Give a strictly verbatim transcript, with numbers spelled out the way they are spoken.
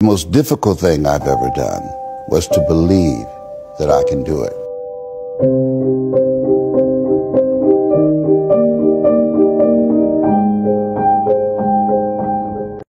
The most difficult thing I've ever done was to believe that I can do it.